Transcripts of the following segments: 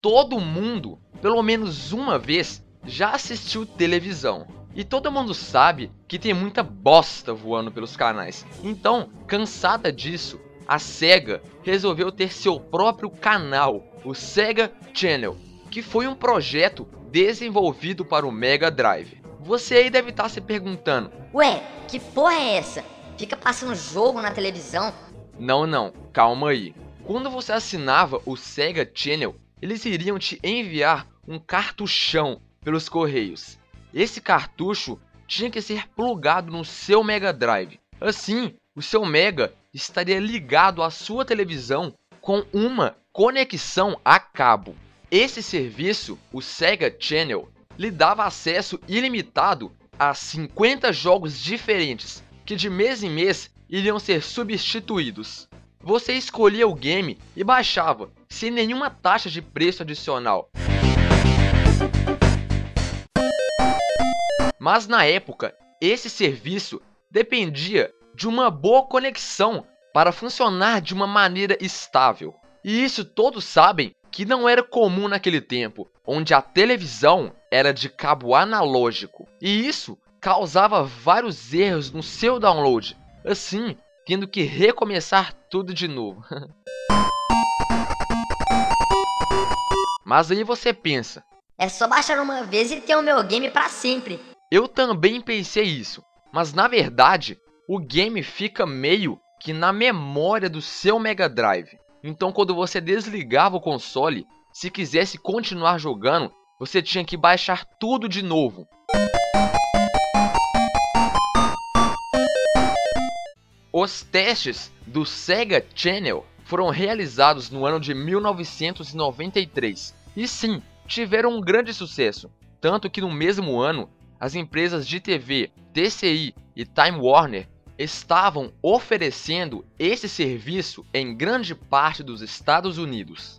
todo mundo, pelo menos uma vez, já assistiu televisão. E todo mundo sabe que tem muita bosta voando pelos canais. Então, cansada disso, a Sega resolveu ter seu próprio canal, o Sega Channel, que foi um projeto desenvolvido para o Mega Drive. Você aí deve estar se perguntando: ué, que porra é essa? Fica passando jogo na televisão? Não, calma aí. Quando você assinava o Sega Channel, eles iriam te enviar um cartuchão pelos correios. Esse cartucho tinha que ser plugado no seu Mega Drive. Assim, o seu Mega estaria ligado à sua televisão com uma conexão a cabo. Esse serviço, o Sega Channel, lhe dava acesso ilimitado a 50 jogos diferentes, que de mês em mês iriam ser substituídos. Você escolhia o game e baixava, sem nenhuma taxa de preço adicional. Mas na época, esse serviço dependia de uma boa conexão para funcionar de uma maneira estável. E isso todos sabem que não era comum naquele tempo, onde a televisão era de cabo analógico. E isso causava vários erros no seu download, assim, tendo que recomeçar tudo de novo. Mas aí você pensa: é só baixar uma vez e ter o meu game pra sempre. Eu também pensei isso, mas na verdade, o game fica meio que na memória do seu Mega Drive. Então quando você desligava o console, se quisesse continuar jogando, você tinha que baixar tudo de novo. Os testes do Sega Channel foram realizados no ano de 1993. E sim, tiveram um grande sucesso, tanto que no mesmo ano, as empresas de TV TCI e Time Warner estavam oferecendo esse serviço em grande parte dos Estados Unidos.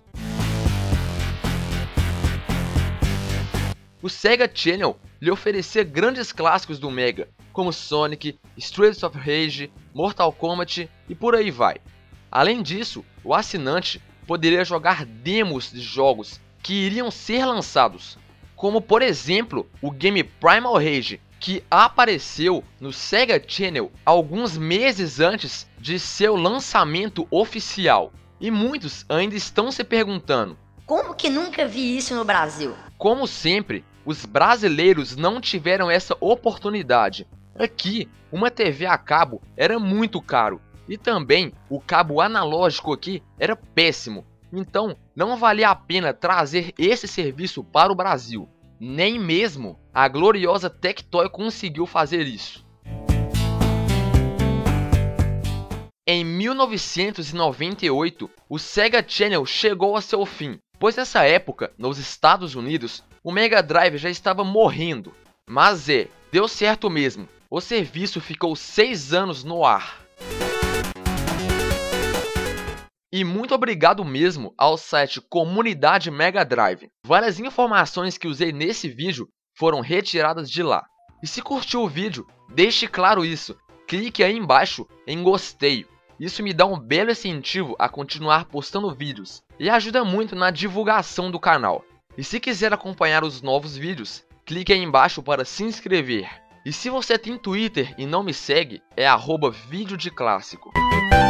O Sega Channel lhe oferecia grandes clássicos do Mega, como Sonic, Streets of Rage, Mortal Kombat e por aí vai. Além disso, o assinante poderia jogar demos de jogos que iriam ser lançados, como por exemplo o game Primal Rage, que apareceu no Sega Channel alguns meses antes de seu lançamento oficial. E muitos ainda estão se perguntando: como que nunca vi isso no Brasil? Como sempre, os brasileiros não tiveram essa oportunidade. Aqui, uma TV a cabo era muito caro, e também o cabo analógico aqui era péssimo. Então, não valia a pena trazer esse serviço para o Brasil. Nem mesmo a gloriosa Tectoy conseguiu fazer isso. Em 1998, o Sega Channel chegou a seu fim, pois nessa época, nos Estados Unidos, o Mega Drive já estava morrendo. Mas deu certo mesmo. O serviço ficou 6 anos no ar. E muito obrigado mesmo ao site Comunidade Mega Drive. Várias informações que usei nesse vídeo foram retiradas de lá. E se curtiu o vídeo, deixe claro isso. Clique aí embaixo em gostei. Isso me dá um belo incentivo a continuar postando vídeos e ajuda muito na divulgação do canal. E se quiser acompanhar os novos vídeos, clique aí embaixo para se inscrever. E se você tem Twitter e não me segue, é @videodeclássico.